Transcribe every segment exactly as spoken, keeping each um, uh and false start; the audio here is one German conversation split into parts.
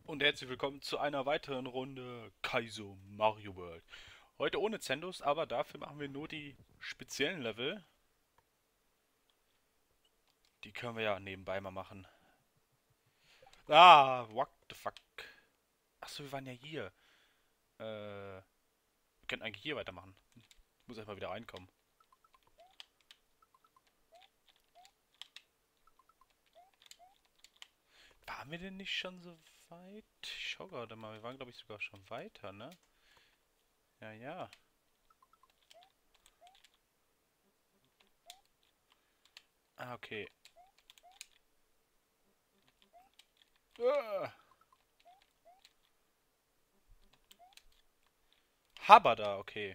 Und herzlich willkommen zu einer weiteren Runde Kaizo Mario World. Heute ohne Zendos, aber dafür machen wir nur die speziellen Level. Die können wir ja nebenbei mal machen. Ah, what the fuck. Achso, wir waren ja hier. Äh, wir könnten eigentlich hier weitermachen. Ich muss erstmal wieder reinkommen. Waren wir denn nicht schon so weit? Ich schau gerade mal, wir waren glaube ich sogar schon weiter, ne? Ja, ja. Ah, okay. Ah, Habada, okay.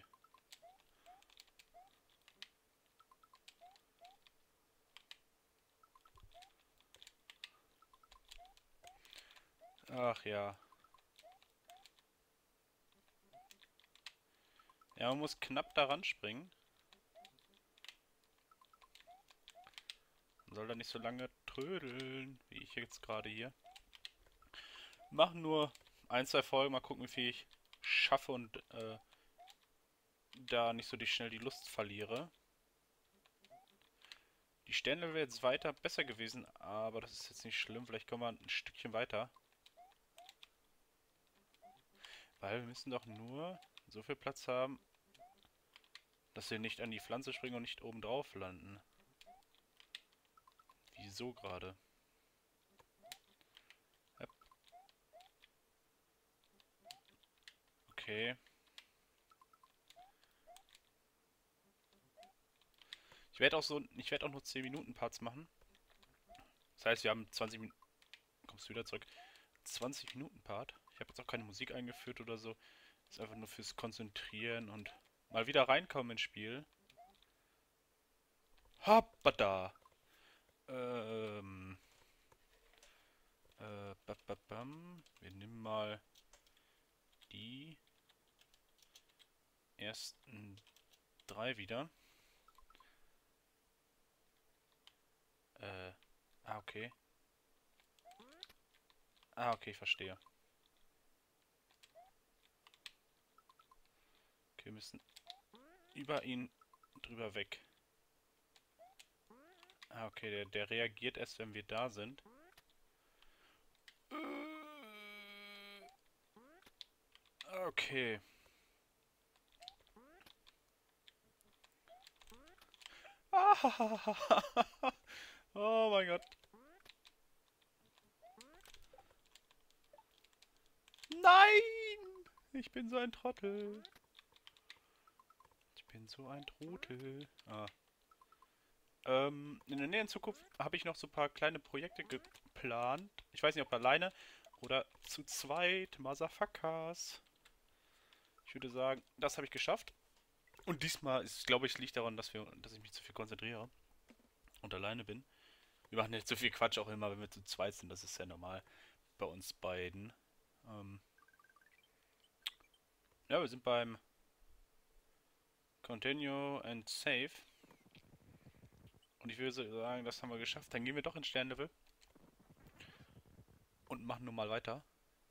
Ach ja. Ja, man muss knapp daran springen. Man soll da nicht so lange trödeln, wie ich jetzt gerade hier. Machen nur ein, zwei Folgen, mal gucken, wie viel ich schaffe und äh, da nicht so die, schnell die Lust verliere. Die Sterne wäre jetzt weiter besser gewesen, aber das ist jetzt nicht schlimm. Vielleicht kommen wir ein Stückchen weiter. Weil wir müssen doch nur so viel Platz haben, dass wir nicht an die Pflanze springen und nicht oben drauf landen. Wieso gerade? Yep. Okay. Ich werde auch so, ich werde auch nur zehn Minuten Parts machen. Das heißt, wir haben zwanzig Minuten. Kommst du wieder zurück? zwanzig Minuten Part. Ich habe jetzt auch keine Musik eingeführt oder so. Ist einfach nur fürs Konzentrieren und mal wieder reinkommen ins Spiel. Hoppada! Ähm. Äh, bababam. Wir nehmen mal die ersten drei wieder. Äh. Ah, okay. Ah, okay, ich verstehe. Okay, wir müssen über ihn drüber weg. Ah, okay, der, der reagiert erst, wenn wir da sind. Okay. Oh mein Gott. Nein! Ich bin so ein Trottel. Ich bin so ein Trottel. Ah. Ähm, in der näheren Zukunft habe ich noch so ein paar kleine Projekte geplant. Ich weiß nicht, ob alleine oder zu zweit. Motherfuckers. Ich würde sagen, das habe ich geschafft. Und diesmal ist, glaube ich, liegt daran, dass wir, dass ich mich zu viel konzentriere und alleine bin. Wir machen jetzt so viel Quatsch auch immer, wenn wir zu zweit sind. Das ist ja normal bei uns beiden. Ähm, ja, wir sind beim Continue and Save. Und ich würde sagen, das haben wir geschafft. Dann gehen wir doch ins Sternlevel und machen nun mal weiter.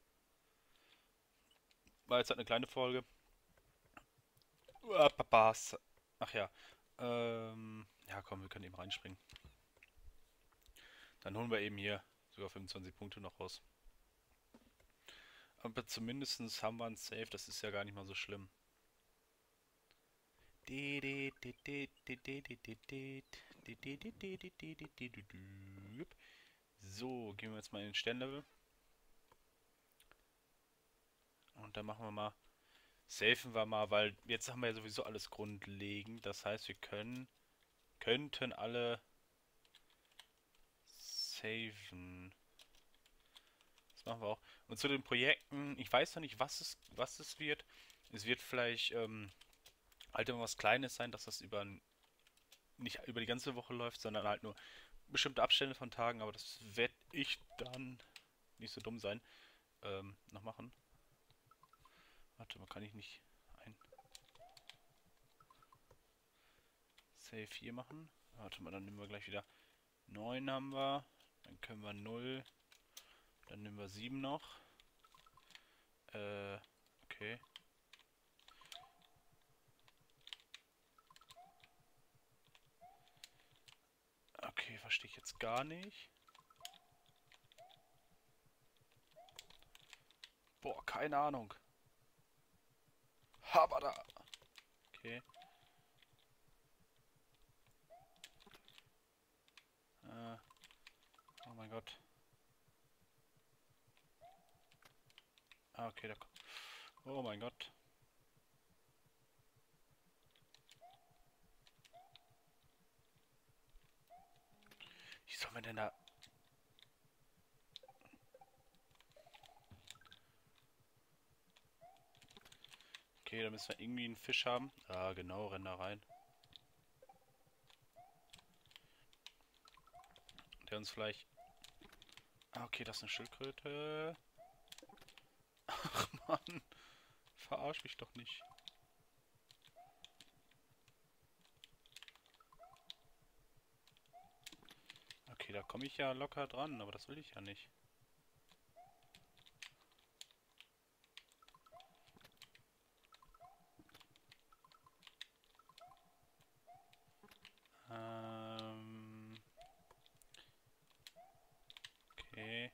War jetzt halt eine kleine Folge. Uah, Papas. Ach ja. Ähm, ja, komm, wir können eben reinspringen. Dann holen wir eben hier sogar fünfundzwanzig Punkte noch raus. Aber zumindest haben wir ein Save, das ist ja gar nicht mal so schlimm. So, gehen wir jetzt mal in den Sternlevel. Und dann machen wir mal, safen wir mal, weil jetzt haben wir ja sowieso alles grundlegend. Das heißt, wir können, könnten alle saven. Das machen wir auch. Und zu den Projekten, ich weiß noch nicht, was es, was es wird. Es wird vielleicht ähm, halt immer was Kleines sein, dass das über nicht über die ganze Woche läuft, sondern halt nur bestimmte Abstände von Tagen, aber das werde ich dann nicht so dumm sein, ähm, noch machen. Warte mal, kann ich nicht ein Save hier machen? Warte mal, dann nehmen wir gleich wieder neun haben wir, dann können wir null, dann nehmen wir sieben noch. Äh, okay. Okay, verstehe ich jetzt gar nicht. Boah, keine Ahnung. Habada! Okay. Äh, oh mein Gott. Ah, okay, da kommt. Oh mein Gott. Wie soll man denn da... Okay, da müssen wir irgendwie einen Fisch haben. Ah, genau, renn da rein. Der uns vielleicht... Ah, okay, das ist eine Schildkröte. Ach, Mann. Verarsch mich doch nicht. Okay, da komme ich ja locker dran, aber das will ich ja nicht. Ähm... Okay.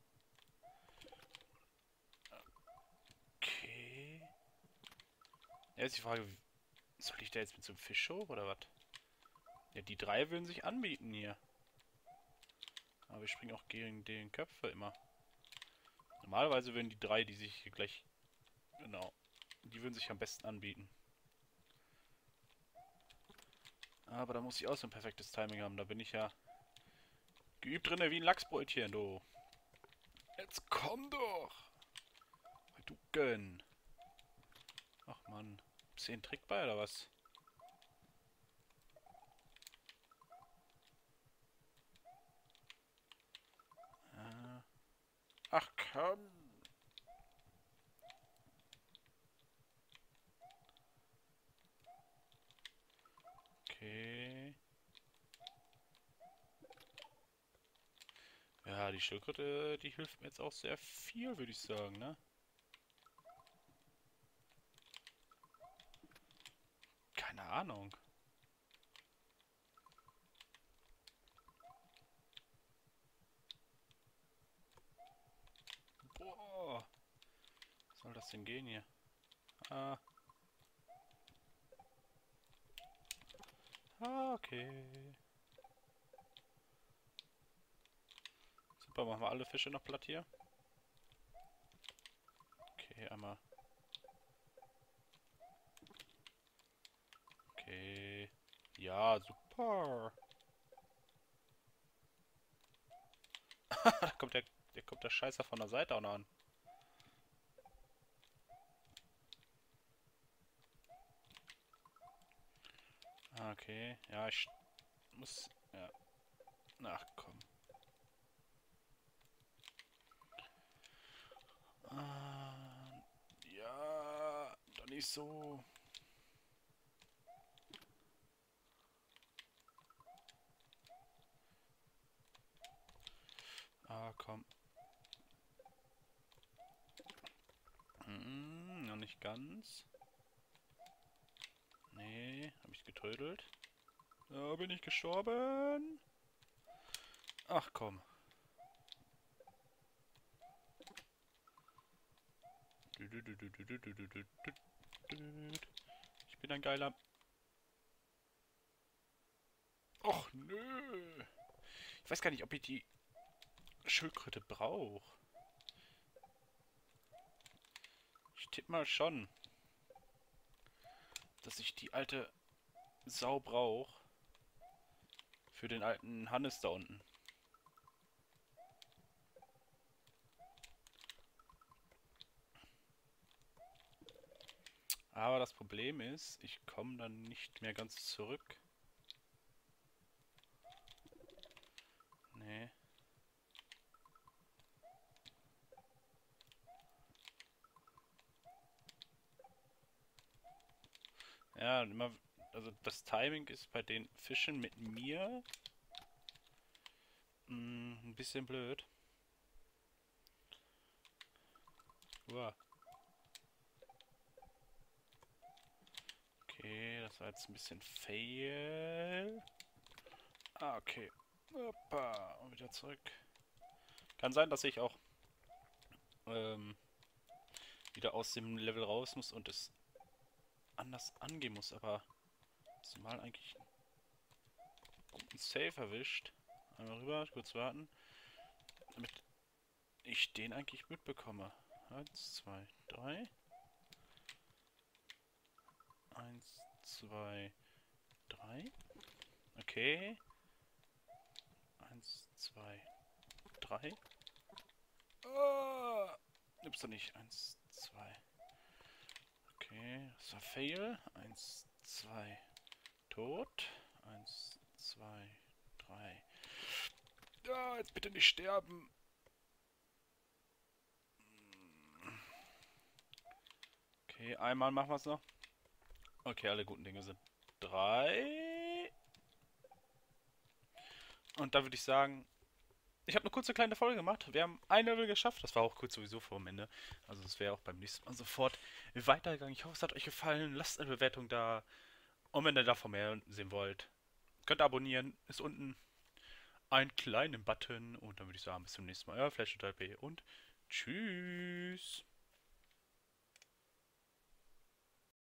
Okay. Jetzt die Frage, soll ich da jetzt mit so einem Fisch hoch oder was? Ja, die drei würden sich anbieten hier. Aber wir springen auch gegen den Köpfe immer. Normalerweise würden die drei, die sich hier gleich... Genau. Die würden sich am besten anbieten. Aber da muss ich auch so ein perfektes Timing haben. Da bin ich ja geübt drinne wie ein Lachsbrötchen, du. Jetzt komm doch! Du Gönn. Ach Mann. Ist hier ein Trick bei oder was? Äh. Ach komm! Okay. Ja, die Schildkröte, die hilft mir jetzt auch sehr viel, würde ich sagen, ne? Keine Ahnung. Boah. Was soll das denn gehen hier? Ah. Ah, okay. Super, machen wir alle Fische noch platt hier. Okay, einmal. Okay. Ja, super. Da kommt der, der kommt der Scheißer von der Seite auch noch an. Ah, okay. Ja, ich muss... Ja. Ach, komm. Ah, ja, doch nicht so. Ah, komm. Hm, noch nicht ganz. Nee, hab ich getödelt. Da bin ich gestorben. Ach komm. Ich bin ein geiler... Och nö. Ich weiß gar nicht, ob ich die Schildkröte brauche. Ich tippe mal schon, dass ich die alte Sau brauche. Für den alten Hannes da unten. Aber das Problem ist, ich komme dann nicht mehr ganz zurück. Nee. Ja, immer, also das Timing ist bei den Fischen mit mir mh, ein bisschen blöd. Uah. Okay, das war jetzt ein bisschen fail. Ah, okay. Hoppa, und wieder zurück. Kann sein, dass ich auch ähm, wieder aus dem Level raus muss und es anders angehen muss, aber das Mal eigentlich einen guten Save erwischt. Einmal rüber, kurz warten, damit ich den eigentlich mitbekomme. Eins, zwei, drei. Eins, zwei, drei. Okay. Eins, zwei, drei. Oh, nimmst du nicht. Eins, zwei. Okay, das war Fail. Eins, zwei. Tot. Eins, zwei, drei. Ja, jetzt bitte nicht sterben. Okay, einmal machen wir es noch. Okay, alle guten Dinge sind drei. Und da würde ich sagen, ich habe eine kurze kleine Folge gemacht. Wir haben ein Level geschafft. Das war auch kurz sowieso vor dem Ende. Also es wäre auch beim nächsten Mal sofort weitergegangen. Ich hoffe, es hat euch gefallen. Lasst eine Bewertung da. Und wenn ihr davon mehr sehen wollt, könnt ihr abonnieren. Ist unten ein kleinen Button. Und dann würde ich sagen, bis zum nächsten Mal. Euer Flash und tschüss.